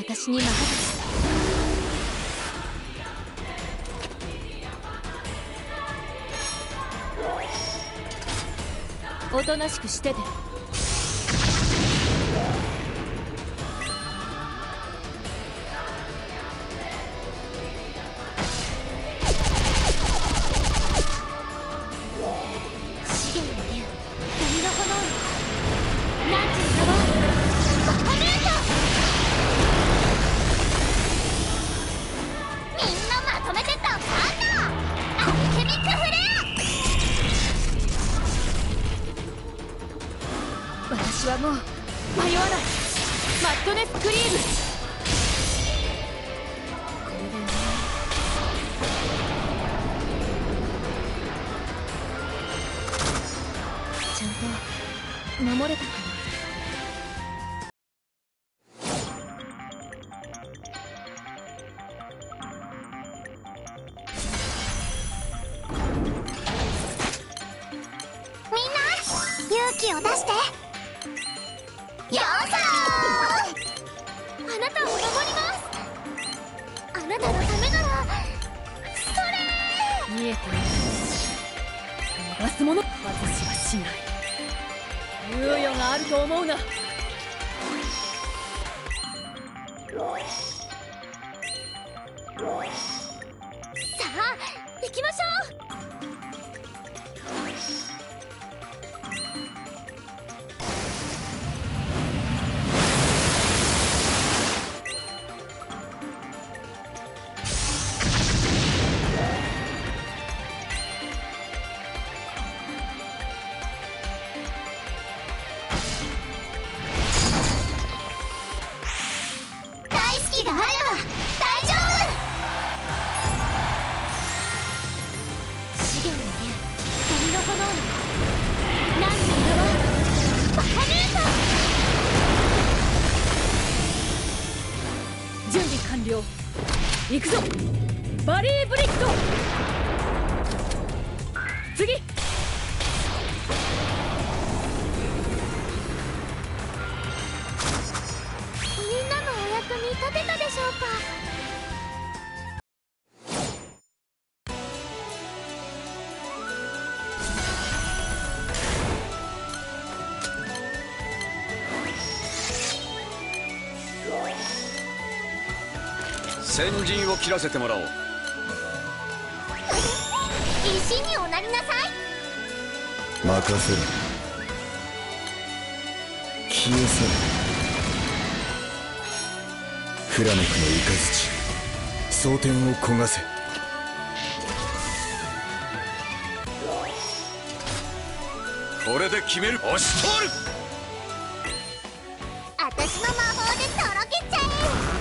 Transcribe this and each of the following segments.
私に任せて。おとなしくしてて。資源の竜、闇の炎よ、何時のバカルート。みんなまとめてドカンだ。アルケミックフレア。私はもう迷わない。マッドネスクリーム。これでちゃんと守れたかな。 みんな勇気を出して。よーさー。あなたを守ります。あなたのためなら。それ見えている。逃すもの、私はしない。猶予があると思うな。さあ行きましょう。 大好きがあれば大丈夫。 資源の竜、闇の炎よ、何時の名はバカルート。準備完了。行くぞ、バリーブリッド。次。 みんなのお役に立てたでしょうか。 先陣を切らせてもらおう。 石におなりなさい。 任せろ。消え去れ。フラメクの雷、蒼天を焦がせ。 これで決める。押し通る。 私の魔法でとろけちゃえ。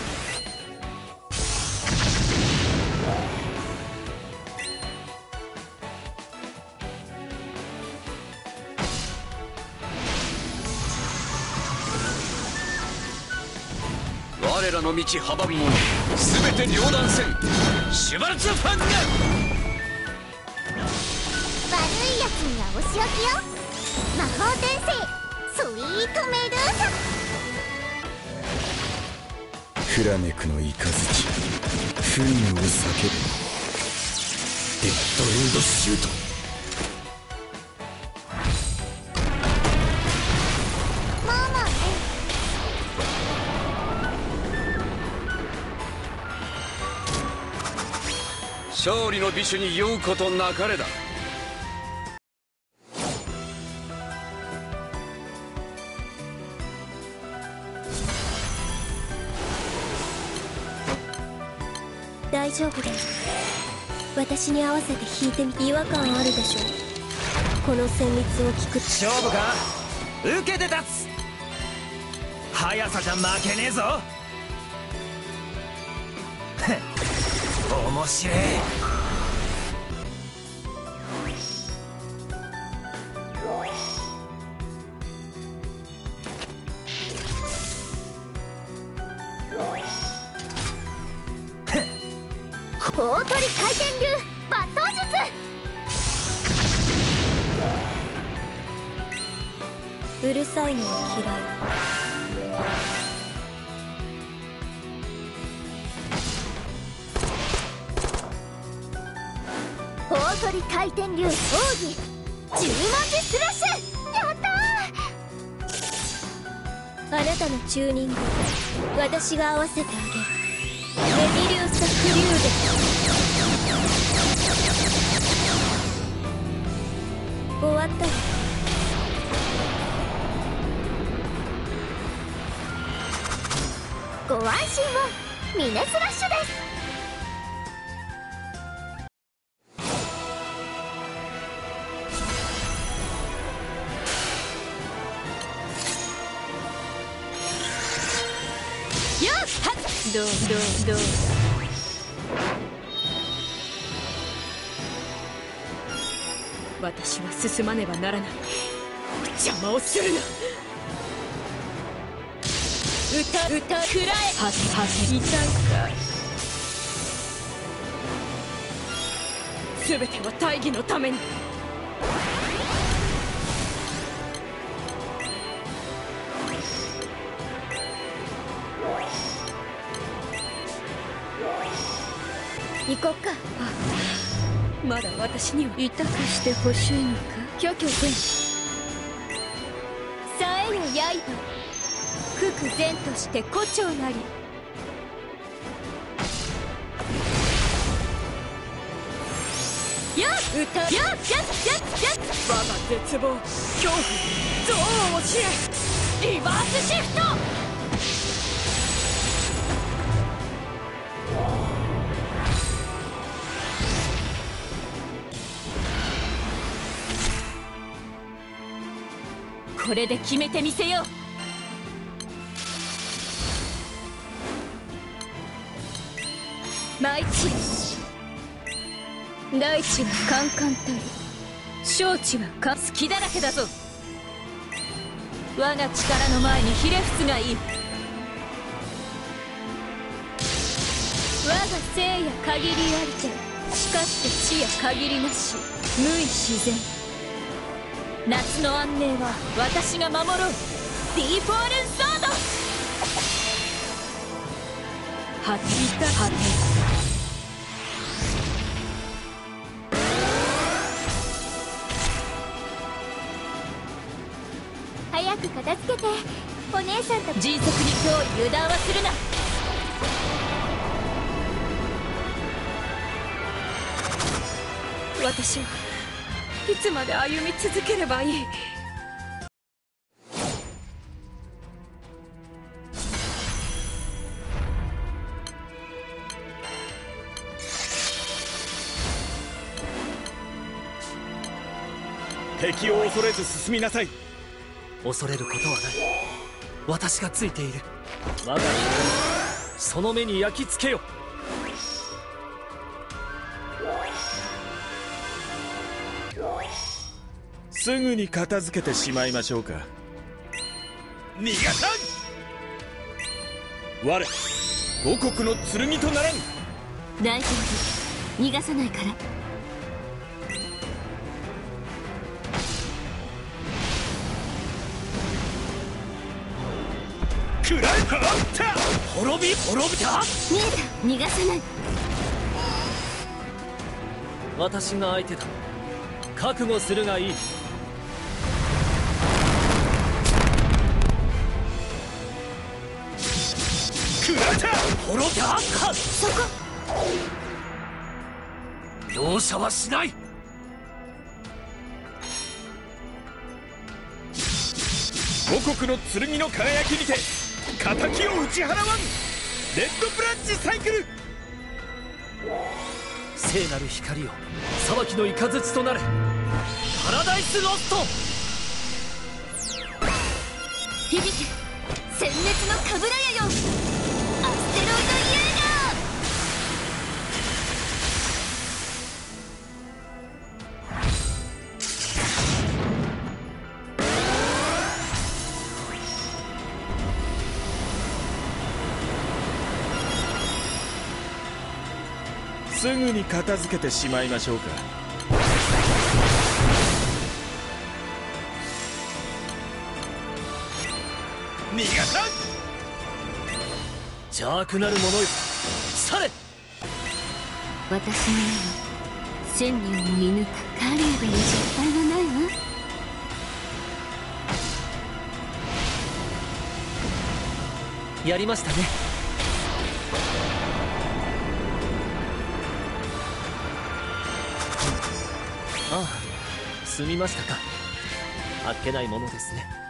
我らの道阻む者全て両断せん。シュバルツファンガ。 悪いやつにはお仕置きよ。魔法転生スイートメドゥーサ。 フラメクの雷、不意を叫べ。デッドエンドシュート。 ママね。 勝利の美酒に酔うことなかれだ。 大丈夫だよ。私に合わせて引いてみて。違和感あるでしょ。この旋律を聞く。 勝負か。受けて立つ。速さじゃ負けねえぞ。面白え。 大鳥回転流抜刀術。 うるさいのは取り回転流奥義十文字スラッシュ。やったあなたのチューニング私が合わせてあげる。レビリウス・フリューデ終わったわ。 ご安心をミネスラッシュです。 よっはっどう私は進まねばならない。邪魔をするな。歌くらえ。はて痛いかい。全ては大義のために。 行こっか。 まだ私には痛くしてほしいのか。虚虚前さえよ刃空前として胡蝶なり。やっ歌やっ我が絶望恐怖憎悪を知れ。リバースシフト。これで決めてみせよう。舞地大地はカンカンたり小地は隙だらけだぞ。我が力の前にひれ伏すがいい。我が生や限りありてしかして地や限りなし無為自然。夏の安寧は私が守ろう。ディーフォールンソード。はていたはて。 早く片付けて。お姉さんと迅速に今日油断はするな。私はいつまで歩み続ければいい。 敵を恐れず進みなさい。恐れることはない。私がついている。我が光その目に焼き付けよ。すぐに片付けてしまいましょうか。逃がさん。我五穀の剣とならん。 大丈夫逃がさないから。 くらえた滅びた。 見えた逃がさない。 私が相手だ。覚悟するがいい。くらえた滅びた。 そこ容赦はしない。五穀の剣の輝きにて敵を打ち払わん。レッドブラッジサイクル。聖なる光よ裁きの雷となれ。パラダイスロスト。 響け殲滅のカブラヤよ。アステロイドイエーガすぐに片付けてしまいましょうか。逃がさん。邪悪なる者よ去れ。 私の目は千里をも射抜く狩人に失敗はないわ。 やりましたね。ああ、済みましたか。あっけないものですね。